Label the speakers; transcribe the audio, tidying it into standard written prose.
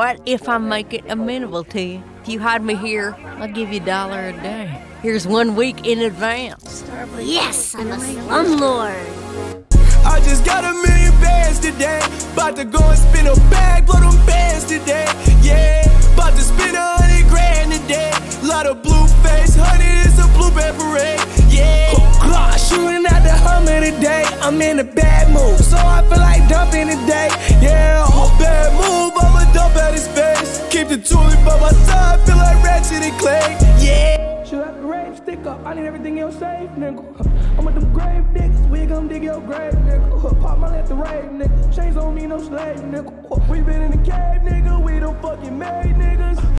Speaker 1: What if I make it amenable to you? If you hide me here, I'll give you $1 a day. Here's 1 week in advance.
Speaker 2: Yes, I'm a slumlord.
Speaker 3: I just got $1 million bands today. About to go and spin a bag, blow them bands today. Yeah, about to spend 100 grand today. Lot of blue face, honey, it's a blueberry parade. Yeah, shooting at the Hummer today. I'm in a bad mood, so I feel like dumping today. Yeah, bad move, I'ma dump at his face. Keep the tulip by my side, feel like Ratchet and Clay. Yeah. Shoot out the rave, stick up, I need everything else safe, nigga. I'm with them grave niggas, we gon' dig your grave, nigga. Pop my let the rave, nigga. Chains on me, no slave, nigga. We been in the cave, nigga, we don't fucking married, niggas.